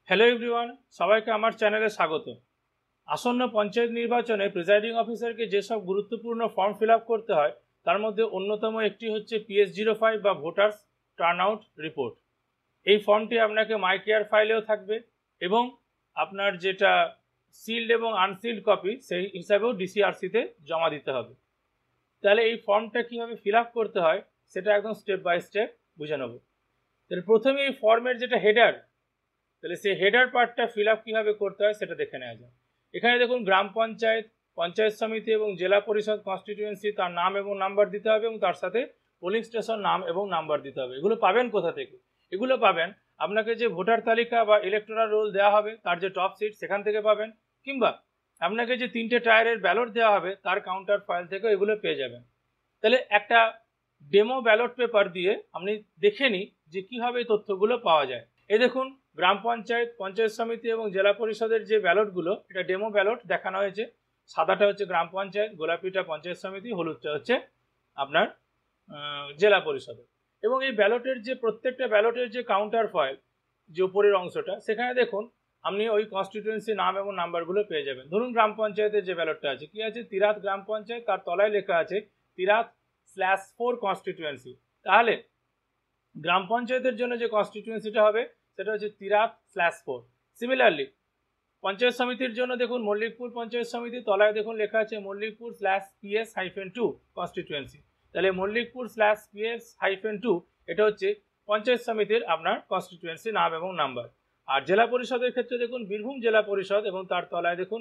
Hello everyone, সবাইকে আমার চ্যানেলে স্বাগত। আসন্ন পঞ্চায়েত নির্বাচনে প্রিজাইডিং অফিসারকে যেসব গুরুত্বপূর্ণ ফর্ম ফিল আপ করতে হয় তার মধ্যে অন্যতম একটি হচ্ছে PS05 বা ভোটার্স টার্নআউট রিপোর্ট। এই ফর্মটি আপনাকে মাই কেয়ার ফাইলেও থাকবে এবং আপনার যেটা সিল্ড এবং আনসিল্ড কপি সেই হিসাবেও ডিসিআরসিতে জমা দিতে হবে। তাহলে এই ফর্মটা কীভাবে ফিল আপ করতে হয় সেটা একদম স্টেপ বাই স্টেপ বুঝে নেব। তাহলে প্রথমে এই ফর্মের যেটা হেডার, তাহলে সেই হেডার পার্টটা ফিল আপ কীভাবে করতে হয় সেটা দেখে নেওয়া যায়। এখানে দেখুন গ্রাম পঞ্চায়েত, পঞ্চায়েত সমিতি এবং জেলা পরিষদ কনস্টিটিউয়েন্সি তার নাম এবং নাম্বার দিতে হবে এবং তার সাথে পোলিং স্টেশন নাম এবং নাম্বার দিতে হবে। এগুলো পাবেন কোথা থেকে? এগুলো পাবেন আপনাকে যে ভোটার তালিকা বা ইলেকটোরাল রোল দেওয়া হবে তার যে টপ সিট সেখান থেকে পাবেন, কিংবা আপনাকে যে 3টে টায়ারের ব্যালট দেওয়া হবে তার কাউন্টার ফাইল থেকে এগুলো পেয়ে যাবেন। তাহলে একটা ডেমো ব্যালট পেপার দিয়ে আপনি দেখে নিই যে কীভাবে এই তথ্যগুলো পাওয়া যায়। এই দেখুন গ্রাম পঞ্চায়েত, পঞ্চায়েত সমিতি এবং জেলা পরিষদের যে ব্যালটগুলো, এটা ডেমো ব্যালট দেখানো হয়েছে। সাদাটা হচ্ছে গ্রাম পঞ্চায়েত, গোলাপিটা পঞ্চায়েত সমিতি, হলুদটা হচ্ছে আপনার জেলা পরিষদের। এবং এই ব্যালটের যে প্রত্যেকটা ব্যালটের যে কাউন্টার ফাইল, যে উপরের অংশটা, সেখানে দেখুন আপনি ওই কনস্টিটিউয়েন্সি নাম এবং নাম্বারগুলো পেয়ে যাবেন। ধরুন গ্রাম পঞ্চায়েতের যে ব্যালটটা আছে, কি আছে? তিরাত গ্রাম পঞ্চায়েত, তার তলায় লেখা আছে তিরাত/4 কনস্টিটিউয়েন্সি। তাহলে গ্রাম পঞ্চায়েতের জন্য যে কনস্টিটিউয়েন্সিটা হবে সেটা হচ্ছে তিরাত/4। সিমিলারলি পঞ্চায়েত সমিতির জন্য দেখুন মল্লিকপুর পঞ্চায়েত সমিতি, তলায় দেখুন লেখা আছে মল্লিকপুর/PS-2 কনস্টিটিউয়েন্সি। তাহলে মল্লিকপুর/PS-2 এটা হচ্ছে পঞ্চায়েত সমিতির আপনার কনস্টিটিউয়েন্সি নাম এবং নাম্বার। আর জেলা পরিষদের ক্ষেত্রে দেখুন বীরভূম জেলা পরিষদ এবং তার তলায় দেখুন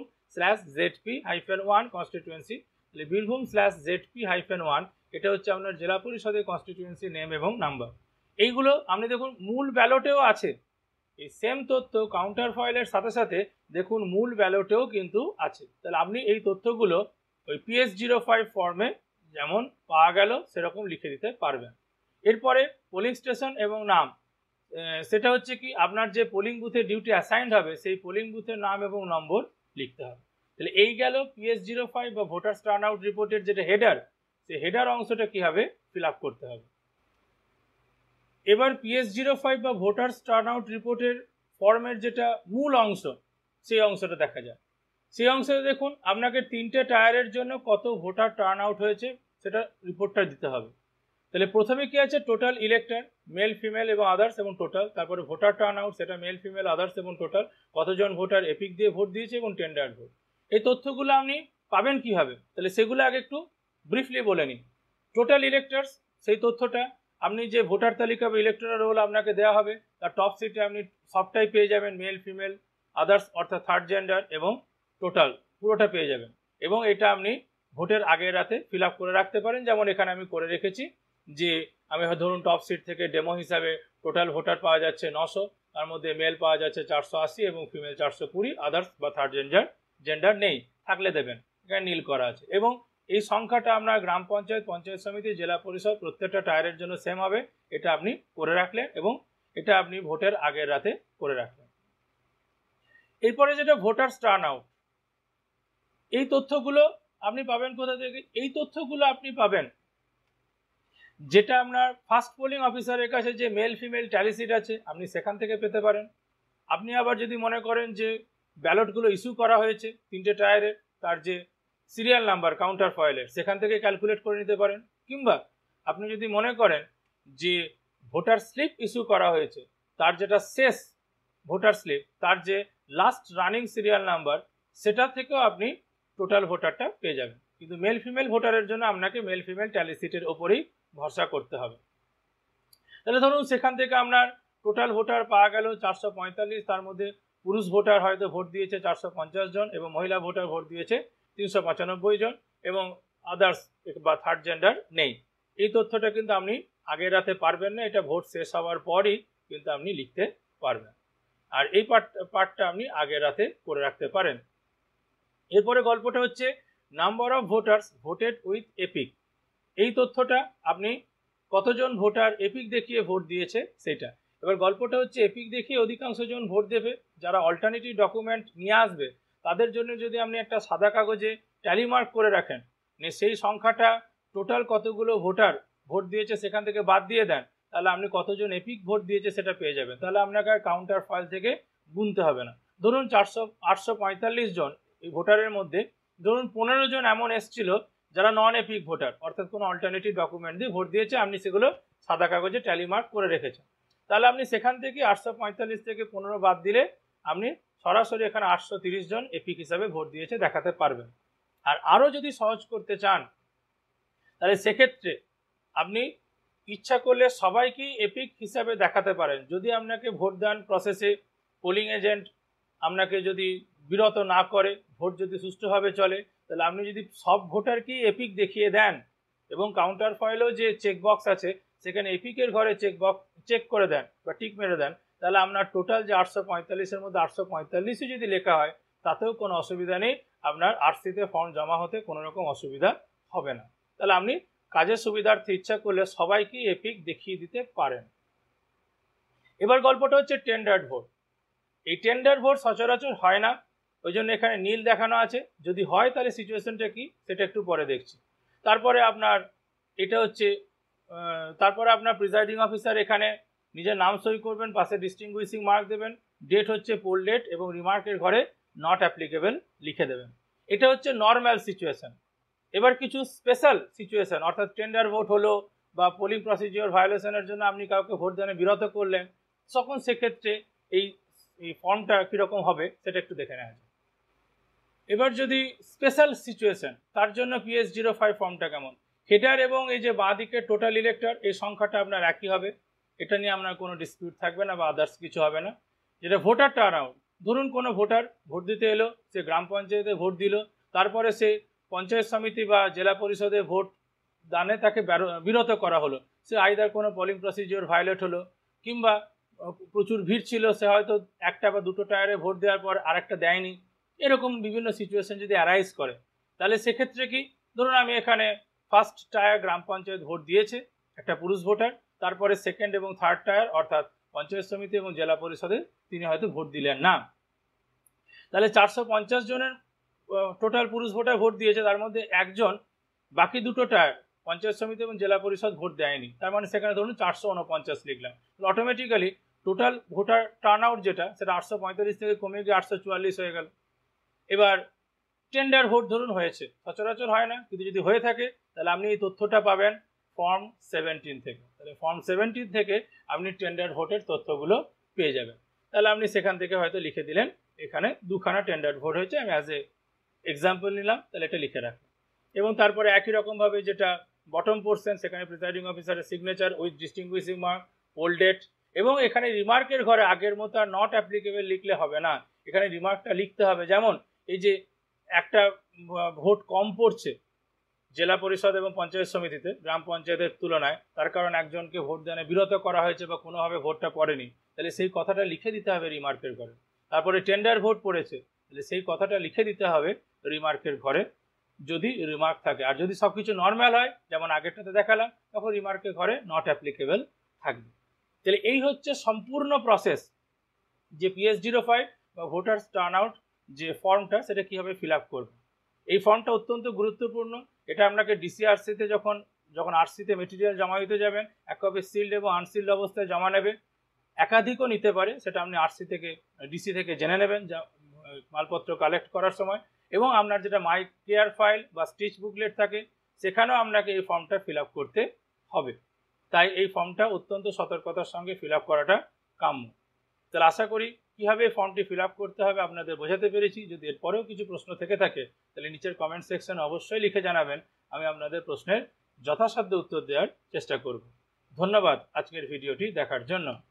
বীরভূম/ZP-1 কনস্টিটিউয়েন্সি। তাহলে বীরভূম/ZP-1 এটা হচ্ছে আপনার জেলা পরিষদের কনস্টিটিউয়েন্সি নেম এবং নাম্বার। এইগুলো আপনি দেখুন মূল ব্যালটেও আছে। এই সেম তথ্য কাউন্টার ফাইলের সাথে সাথে দেখুন মূল ব্যালটেও কিন্তু আছে। তাহলে আপনি এই তথ্যগুলো ওই PS05 ফর্মে যেমন পাওয়া গেল সেরকম লিখে দিতে পারবেন। এরপরে পোলিং স্টেশন এবং নাম, সেটা হচ্ছে কি আপনার যে পোলিং বুথে ডিউটি অ্যাসাইন্ড হবে সেই পোলিং বুথের নাম এবং নম্বর লিখতে হবে। তাহলে এই গেল PS05 বা ভোটার্স টার্নআউট রিপোর্টের যেটা হেডার, সেই হেডার অংশটা কীভাবে ফিল আপ করতে হবে। এবার PS05 বা ভোটার্স টার্নআউট রিপোর্টের ফর্মের যেটা মূল অংশ, সেই অংশটা দেখা যায়। সেই অংশে দেখুন আপনাকে 3টে টায়ারের জন্য কত ভোটার টার্নআউট হয়েছে সেটা রিপোর্টটা দিতে হবে। তাহলে প্রথমে কি আছে? টোটাল ইলেক্টর, মেল ফিমেল এবং আদার্স এবং টোটাল। তারপরে ভোটার টার্নআউট, সেটা মেল ফিমেল আদার্স এবং টোটাল। কতজন ভোটার এপিক দিয়ে ভোট দিয়েছে এবং টেন্ডার ভোট। এই তথ্যগুলো আপনি পাবেন কিভাবে? তাহলে সেগুলো আগে একটু ব্রিফলি বলে নিন। টোটাল ইলেক্টার্স, সেই তথ্যটা আপনি যে ভোটার তালিকা বা ইলেকটোরাল রোল আপনাকে দেওয়া হবে তার টপ সিটে আপনি সবটাই পেয়ে যাবেন, মেল ফিমেল আদার্স অর্থাৎ থার্ড জেন্ডার এবং টোটাল পুরোটা পেয়ে যাবেন। এবং এটা আপনি ভোটের আগের রাতে ফিল আপ করে রাখতে পারেন, যেমন এখানে আমি করে রেখেছি। যে আমি ধরুন টপ সিট থেকে ডেমো হিসাবে টোটাল ভোটার পাওয়া যাচ্ছে 900, তার মধ্যে মেল পাওয়া যাচ্ছে 480 এবং ফিমেল 420, আদার্স বা থার্ড জেন্ডার নেই, থাকলে দেবেন, এখানে নীল করা আছে। এবং এই সংখ্যাটা আপনার গ্রাম পঞ্চায়েত, পঞ্চায়েত সমিতি, জেলা পরিষদ প্রত্যেকটা টায়ারের জন্য সেম হবে। এটা আপনি করে রাখলেন এবং এটা আপনি ভোটের আগের রাতে করে রাখলেন। এরপরে যেটা ভোটার্স টার্নআউট, এই তথ্যগুলো আপনি পাবেন কোথা থেকে? এই তথ্যগুলো আপনি পাবেন যেটা আপনার ফার্স্ট পোলিং অফিসারের কাছে যে মেল ফিমেল ট্যালি সিট আছে আপনি সেখান থেকে পেতে পারেন। আপনি আবার যদি মনে করেন যে ব্যালটগুলো ইস্যু করা হয়েছে 3টে টায়ারে, তার যে সিরিয়াল নাম্বার কাউন্টার ফাইলের, সেখান থেকে ক্যালকুলেট করে নিতে পারেন। কিংবা আপনি যদি মনে করেন যে ভোটার স্লিপ ইস্যু করা হয়েছে, তার যেটা শেষ ভোটার স্লিপ, তার যে লাস্ট রানিং সিরিয়াল নাম্বার, সেটা থেকেও আপনি টোটাল ভোটারটা পেয়ে যাবেন। কিন্তু মেল ফিমেল ভোটারের জন্য আপনাকে মেল ফিমেল ট্যালি সিটের ওপরেই ভরসা করতে হবে। তাহলে ধরুন সেখান থেকে আপনার টোটাল ভোটার পাওয়া গেল 445, তার মধ্যে পুরুষ ভোটার হয়তো ভোট দিয়েছে 450 জন এবং মহিলা ভোটার ভোট দিয়েছে 395 জন এবং আদার্স বা থার্ড জেন্ডার নেই। এই তথ্যটা কিন্তু আপনি আগের রাতে পারবেন না, এটা ভোট শেষ হওয়ার পরই কিন্তু আপনি লিখতে পারবেন। আর এই পার্টটা আপনি আগের রাতে করে রাখতে পারেন। এরপরে গল্পটা হচ্ছে number of voters voted with EPIC. এই তথ্যটা আপনি কতজন ভোটার এপিক দেখিয়ে ভোট দিয়েছে সেটা। এবার গল্পটা হচ্ছে এপিক দেখিয়ে অধিকাংশ জন ভোট দেবে, যারা অল্টারনেটিভ ডকুমেন্ট নিয়ে আসবে তাদের জন্য যদি আপনি একটা সাদা কাগজে ট্যালি মার্ক করে রাখেন, সেই সংখ্যাটা টোটাল কতগুলো ভোটার ভোট দিয়েছে সেখান থেকে বাদ দিয়ে দেন, তাহলে আপনি কতজন এপিক ভোট দিয়েছে সেটা পেয়ে যাবেন। তাহলে আপনাকে কাউন্টার ফাইল থেকে গুনতে হবে না। ধরুন 845 জন এই ভোটারের মধ্যে ধরুন 15 জন এমন এসেছিল যারা নন এপিক ভোটার, অর্থাৎ কোনো অল্টারনেটিভ ডকুমেন্ট দিয়ে ভোট দিয়েছে, আপনি সেগুলো সাদা কাগজে ট্যালি মার্ক করে রেখেছেন। তাহলে আপনি সেখান থেকে 845 থেকে 15 বাদ দিলে আপনি সরাসরি এখানে 830 জন এপিক হিসাবে ভোট দিয়েছে দেখাতে পারবেন। আর আরও যদি সহজ করতে চান তাহলে সেক্ষেত্রে আপনি ইচ্ছা করলে সবাইকেই এপিক হিসাবে দেখাতে পারেন। যদি আপনাকে ভোটদান প্রসেসে পোলিং এজেন্ট আপনাকে যদি বিরত না করে, ভোট যদি সুষ্ঠুভাবে চলে, তাহলে আপনি যদি সব ভোটারকেই এপিক দেখিয়ে দেন এবং কাউন্টার ফয়েলেও যে চেকবক্স আছে সেখানে এপিকের ঘরে চেক করে দেন বা টিক মেরে দেন, তাহলে আপনার টোটাল যে 845-এর মধ্যে 845ই যদি লেখা হয় তাতেও কোনো অসুবিধা নেই, আপনার আরসিতে ফর্ম জমা হতে কোনো রকম অসুবিধা হবে না। তাহলে আপনি কাজের সুবিধার্থে ইচ্ছা করলে সবাইকেই এপিক দেখিয়ে দিতে পারেন। এবার গল্পটা হচ্ছে টেন্ডার্ড ভোট। এই টেন্ডার ভোট সচরাচর হয় না, ওই জন্য এখানে নীল দেখানো আছে। যদি হয় তাহলে সিচুয়েশনটা কি সেটা একটু পরে দেখছি। তারপরে আপনার এটা হচ্ছে তারপরে আপনার প্রিজাইডিং অফিসার এখানে নিজের নাম সই করবেন, পাশে ডিস্টিংগুইশিং মার্ক দেবেন, ডেট হচ্ছে পোল ডেট এবং রিমার্কের ঘরে নট অ্যাপ্লিকেবল লিখে দেবেন। এটা হচ্ছে নর্মাল সিচুয়েশন। এবার কিছু স্পেশাল সিচুয়েশন, অর্থাৎ টেন্ডার ভোট হলো বা পোলিং প্রসিডিওর ভায়োলেশনের জন্য আপনি কাউকে ভোট দানে বিরত করলেন, তখন সেক্ষেত্রে এই ফর্মটা কীরকম হবে সেটা একটু দেখে নেওয়া যায়। এবার যদি স্পেশাল সিচুয়েশন, তার জন্য PS05 ফর্মটা কেমন, হেডার এবং এই যে বাঁ দিকের টোটাল ইলেক্টর এই সংখ্যাটা আপনার একই হবে, এটা নিয়ে আপনার কোনো ডিসপিউট থাকবে না বা আদার্স কিছু হবে না। যেটা ভোটার টার্ন আউট, ধরুন কোনো ভোটার ভোট দিতে এলো, সে গ্রাম পঞ্চায়েতে ভোট দিল, তারপরে সে পঞ্চায়েত সমিতি বা জেলা পরিষদে ভোট দানে তাকে বিরত করা হলো, সে আইদার কোনো পোলিং প্রসিডিওর ভায়োলেট হলো কিংবা প্রচুর ভিড় ছিল, সে হয়তো একটা বা দুটো টায়ারে ভোট দেওয়ার পর আরেকটা দেয়নি, এরকম বিভিন্ন সিচুয়েশন যদি অ্যারাইজ করে, তাহলে সেক্ষেত্রে কি, ধরুন আমি এখানে ফার্স্ট টায়ার গ্রাম পঞ্চায়েত ভোট দিয়েছে একটা পুরুষ ভোটার, তারপরে সেকেন্ড এবং থার্ড টায়ার অর্থাৎ পঞ্চায়েত সমিতি এবং জেলা পরিষদে তিনি হয়তো ভোট দিলেন না, তাহলে 450 জনের টোটাল পুরুষ ভোটার ভোট দিয়েছে, তার মধ্যে একজন বাকি দুটো টায়ার পঞ্চায়েত সমিতি এবং জেলা পরিষদ ভোট দেয়নি, তার মানে সেখানে ধরুন 449 লিখলাম, automatically total voter turnout যেটা সেটা 845 থেকে কমে গিয়ে 844 হয়ে গেল। এবার টেন্ডার ভোট ধরুন হয়েছে, সচরাচর হয় না, কিন্তু যদি হয়ে থাকে তাহলে আপনি এই তথ্যটা পাবেন ফর্ম 17 থেকে। তাহলে ফর্ম 17 থেকে আপনি টেন্ডার ভোটের তথ্যগুলো পেয়ে যাবেন। তাহলে আপনি সেখান থেকে হয়তো লিখে দিলেন এখানে দুখানা টেন্ডার ভোট হয়েছে, আমি অ্যাজ এ এক্সাম্পল নিলাম, তাহলে এটা লিখে রাখলাম। এবং তারপরে একই রকমভাবে যেটা বটম পোর্শন, সেখানে প্রিসাইডিং অফিসারের signature with distinguishing mark, poll date, এবং এখানে রিমার্কের ঘরে আগের মতো আর নট অ্যাপ্লিকেবল লিখলে হবে না, এখানে রিমার্কটা লিখতে হবে। যেমন এই যে একটা ভোট কম পড়ছে জেলা পরিষদ এবং পঞ্চায়েত সমিতিতে গ্রাম পঞ্চায়েতের তুলনায়, তার কারণ একজনকে ভোট দানে বিরত করা হয়েছে বা কোনোভাবে ভোটটা পড়েনি, তাহলে সেই কথাটা লিখে দিতে হবে রিমার্কের ঘরে। তারপরে টেন্ডার ভোট পড়েছে, তাহলে সেই কথাটা লিখে দিতে হবে রিমার্কের ঘরে যদি রিমার্ক থাকে। আর যদি সব কিছু নর্মাল হয় যেমন আগেরটাতে দেখালাম, তখন রিমার্কের ঘরে নট অ্যাপ্লিকেবল থাকবে। তাহলে এই হচ্ছে সম্পূর্ণ প্রসেস যে PS05 বা ভোটার্স টার্ন আউট যে ফর্মটা সেটা কীভাবে ফিল আপ করবে। এই ফর্মটা অত্যন্ত গুরুত্বপূর্ণ, এটা আপনাকে ডিসিআরসিতে যখন আরসিতে মেটেরিয়াল জমা দিতে যাবেন, এক কপি সিল্ড এবং আনসিল্ড অবস্থায় জমা নেবে, একাধিকও নিতে পারে, সেটা আপনি আরসি থেকে ডিসি থেকে জেনে নেবেন মালপত্র কালেক্ট করার সময়। এবং আপনার যেটা মাই কেয়ার ফাইল বা স্টিচ বুকলেট থাকে সেখানেও আপনাকে এই ফর্মটা ফিল আপ করতে হবে। তাই এই ফর্মটা অত্যন্ত সতর্কতার সঙ্গে ফিল আপ করাটা কাম্য। তাহলে আশা করি কীভাবে ফর্মটি ফিল আপ করতে হবে আপনাদের বোঝাতে পেরেছি। যদি এরপরেও কিছু প্রশ্ন থেকে থাকে তাহলে নিচের কমেন্ট সেকশনে অবশ্যই লিখে জানাবেন, আমি আপনাদের প্রশ্নের যথাসাধ্য উত্তর দেওয়ার চেষ্টা করব। ধন্যবাদ আজকের ভিডিওটি দেখার জন্য।